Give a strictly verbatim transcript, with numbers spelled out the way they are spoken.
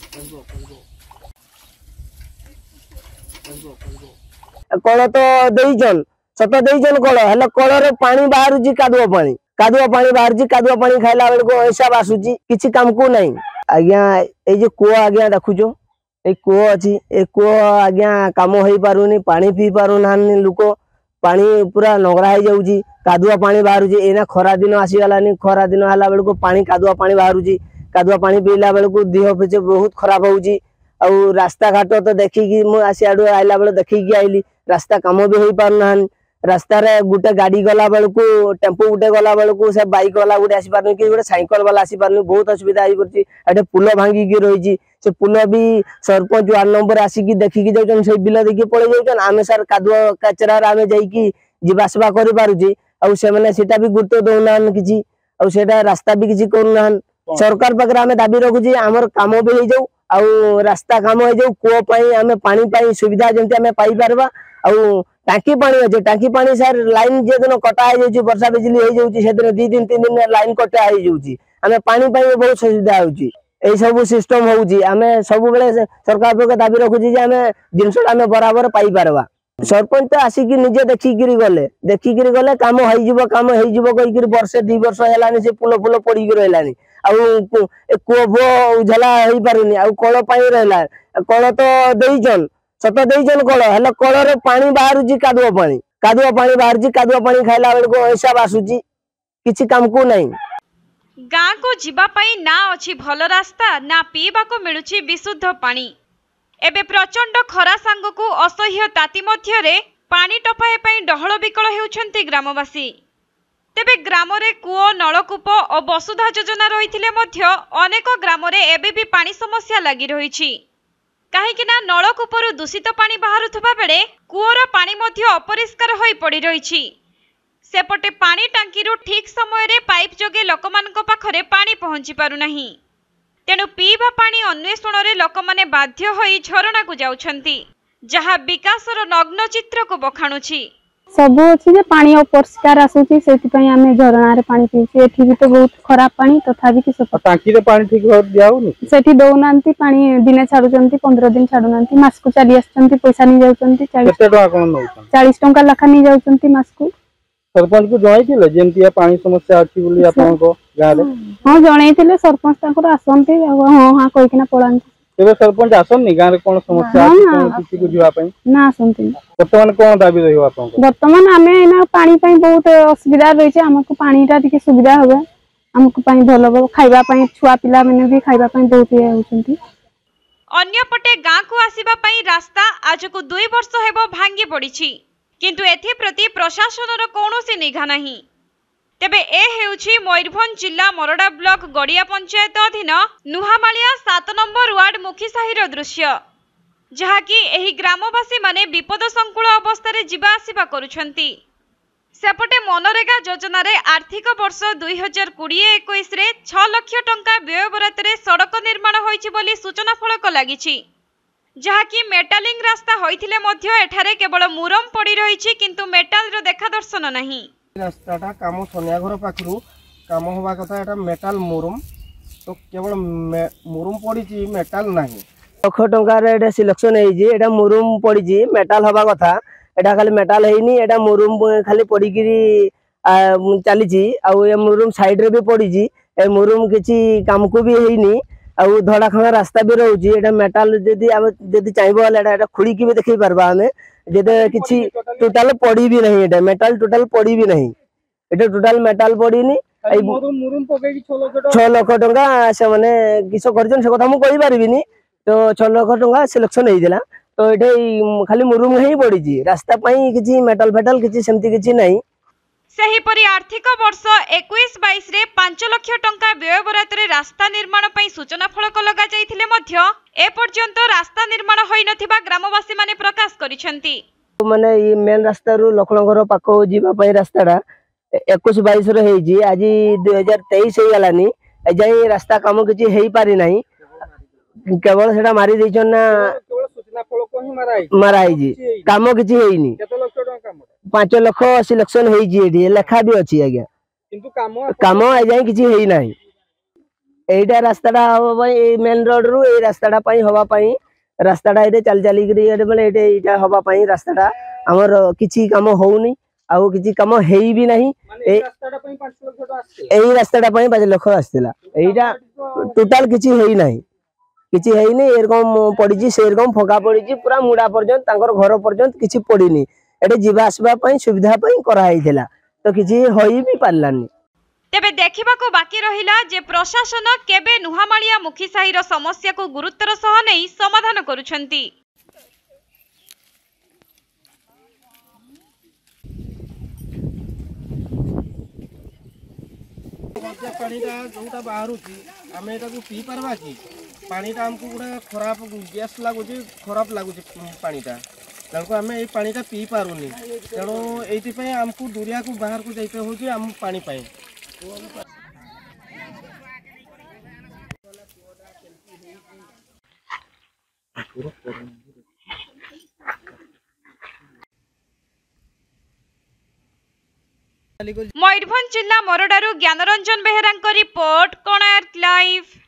कल तो देचन सत देचन कल हेल्ला कलर पानी बाहर कादुआ पानी कादुआ पानी बाहर कादुआ पानी खाइला बेल को हिसाब आसूची किसी काम को नहीं आज्ञा ये कूह आज्ञा देखुच ये कूह अच्छी ये कूह आज्ञा कम हो पारुनी पानी पी पारु ना लोक पानी पूरा नगरा हो जाऊँगी कादुआ पानी बाहर एना खरा दिन आसीगलानी खरा दिन है बेलू पानी कादुआ पानी बाहर कादुआ पानी पीला बेलू देह पेचे बहुत खराब होउची आउ रास्ता घाट तो देखिकी मुझे आइला बेले देखिकी आइली रास्ता कम भी हो पारना रास्तार गोटे गाड़ी गला बेलू टेम्पो गोटे गला बेलू से बाइक वाला गोटे आसी पारनी कि गोटे साइकिल वाला आसी पारनी बहुत असुविधा हो पड़े पुल भांगिकी रही से पुल भी सरपंच वार्ड नंबर आसिकी देखिकी जाऊन से बिल देखिए पड़े जाऊन आम सार कादुआ कचरा आम जाइकी जीवासवा कर पारुचे आटा भी गुरुत्व दौना कि रास्ता भी किसी करना सरकार पाखे आम दाबी रखुचे आमर कम भी हो जाऊ आउ रास्ता काम हो जाऊ कूह पाई आम पानी पाई सुविधा जमी आम पाई पारबा आउ टांकी पानी अच्छे टांकी पानी सार लाइन जे दिन कटा हो वर्षा बिजली हो जाऊँगी दी दिन तीन दिन लाइन कटा हो जाऊँगी आम पानी पाई बहुत सुविधा होची यही सब सिस्टम होची आम सब बेले सरकार पाखे दाबी रखुची आम जिनसा आम बराबर पाई पारबा सरपंच तो आसिकी निजे देखिकी गले देखिकी गले कम हो कम हो कहीकि वर्षे दी वर्ष है से पुल फुल पड़ी रही कूह फुह उझला हो पारुनी आउ कल पाई रहा कल तो देचन सत देचन कल हेल्ला कलर पानी बाहर कादुआ पानी कादुआ पानी बाहर कादुआ पानी खाइला बेल को हिसाब आसूची किसी काम को नहीं गाँ को जीवाई ना अच्छी भल रास्ता ना पीवा को मिलुची विशुद्ध पानी एबे प्रचंड खरा सांग को असह्य ताती मध्यरे पानी टपाए पई डहल बिकल हेउछंती ग्रामवासी तेबे ग्राम रे कूओ नलकूप और वसुधा योजना रही मध्य अनेक ग्राम रे एबे भी पानी समस्या लगी रही कहीं नलकूपरू दूषित पानी बाहरुवा बेले कूओर पानी मध्य अपरिष्कार होई पड़ी रही सेपटे पानी टांकी ठीक समय रे पाइप जोगे लोकमानक पाखरे पानी पहुंची पारुनाही तेणु पीवा पानी अन्वेषण रे लोकमाने बाध्य होई झरणा को जाउछंती जहा विकासर नग्न चित्र को बखाणुछि सब अच्छी जे पानी अपरिष्कार आसुची सेति पई आमे झरणा रे पानी पीछि एठी भी तो बहुत खराब पानी तथापि कि सब टांकी रे पानी ठीक हो दियाउनी सेठी दउनांती पानी दिने छाडुचंती पंद्रह दिन छाडुनांती मास को चली आछंती पैसा नि जाउचंती चालीस केते टका कोन नउछन चालीस टका लाखा नि जाउचंती मास को सरपंच को जणाइथिले जेंती पानी समस्या अछि बोली आपन को गाले हां जणाइथिले सरपंच तांकर आसंती हां हां कहि किना पळांती एबे सरपंच आसन नि गां रे कोन समस्या अछि कोन किछि को जीवा पई ना आसंती वर्तमान कोन दाबी रहियो आपन को वर्तमान आमे एना पानी पई बहुत असुविधा रही छे हमको पानीटा टिके सुविधा होबे हमको पानी भलो खाइबा पई छुआ पिला माने भी खाइबा पई बहुत हे होचंती अन्य पटे गां को आसीबा पई रास्ता आज को दुई वर्ष हेबो भांगी पड़िछि किंतु एथि प्रति प्रशासनर कौनसी निघा नहीं तेबे ए हेउछि मयूरभंज जिला मरडा ब्लॉक गड़िया पंचायत अधीन नुहामालिया सात नंबर वार्ड मुखीसाहीर दृश्य जहाँकि एही ग्रामवासी माने विपद संकुल अवस्था रे जीवा आसीबा करुछंती सेपटे मनरेगा योजना रे आर्थिक वर्ष दुई हजार कोड़े इक्कीस रे छह लाख टंका व्यय बरात रे सड़क निर्माण होइछि बोली सूचना फलक लागिछि जहाँकि मेटालिंग रास्ता होइथिले मध्य एठारे केवल मुरम पड़ी रही किंतु मेटाल रो देखा दर्शन नहीं रास्ताटा काम सोनिया घर पाखरु काम होबा कथा एटा मेटाल मुरम तो केवल मुरम पड़ी मेटाल नहीं लक्ष टंका रे एटा सिलेक्शन हे जी एटा मुरम पड़ी मेटाल होबा कथा एटा खाली मेटाल हेनी एटा मुरम खाली पड़ी गिरी चली छी आ ए मुरम साइड रे भी पड़ी छी ए मुरम किछि काम को भी हेनी आउ धड़ा खड़ा रास्ता भी रोची एटा मेटाल जदी हम जदी चाहबो एटा एटा खुड़ी की भी देखै परबा हमें जदे किछि टोटल पड़ी भी नहीं एटा मेटाल टोटल पड़ी भी नहीं एटा टोटल मेटाल पड़ी नी मुरुम पके कि छह लाख टका से माने किछो करजन से कथा हम कहि परबिनी तो छह लाख टका सिलेक्शन हेइ दिला तो एटा खाली मुरुम ही पड़ी छी रास्ता पई किछि मेटाल फेटाल किछि सेमति किछि नहीं सेहीपरि आर्थिक वर्ष इक्कीस बाईस रे पांच लाख टंका व्यय बरात रे रास्ता निर्माण पई सूचना फलक लगा जाइथिले मध्य ए पर्यंत रास्ता निर्माण होई नथिबा ग्रामवासी माने प्रकाश करिसेंती माने ई मेन रास्ता रु लखनगर पाको जीवा पई रास्ताडा इक्कीस बाईस रे हेइ जी आज दो हज़ार तेईस हे गलानी एजाई रास्ता काम किछि हेइ पारि नाही केवल सेटा मारी दैछन ना सूचना फलक ही माराई माराई जी काम किछि हेइनी केते लाख टका काम पांच लाख सिलेक्शन हेइ जी एठी लेखा भी अछि आज्ञा किंतु काम काम एजाई किछि हेइ नाही एटा रास्ताटा हवा मेन रोड रु ए रास्ताटा पई हवा पई रास्ताटा एटे चल चली करी एटे बेले एटे एटा हवा पई रास्ताटा हमर किछि काम होउनी आउ किछि काम हेई भी नहीं ए रास्ताटा पई पाँच लाख टका आछे एई रास्ताटा पई पाँच लाख आस्तिला एटा टोटल किछि हेई नहीं किछि हेई नहीं एरकम पडिछि सेरकम फका पडिछि पूरा मुडा पर्यंत तांकर घर पर्यंत किछि पडिनी एटे जीवा आसबा पई सुविधा पई करा हैथिला तो किछि होई भी पारलानी। तेबे देखिबाकू बाकी रहिला जे प्रशासन केबे नुहामालिया मुखीसाहीर समस्या को गुरुत्वर सह नै समाधान करूछंती। पानीटा जोटा बाहरुची आमे एटा को पी परबा की पानीटा हमको गुडा खराब गैस लागुची खराब लागुची पानीटा तेणु आमे ए पानीटा पी पारुनी तेणु एइति पय हमको दुरिया को बाहर को जाइते होची हम पानी पाए। मयूरभंज जिला मोरडारू ज्ञानरंजन बेहेरा रिपोर्ट कोणार्क लाइव।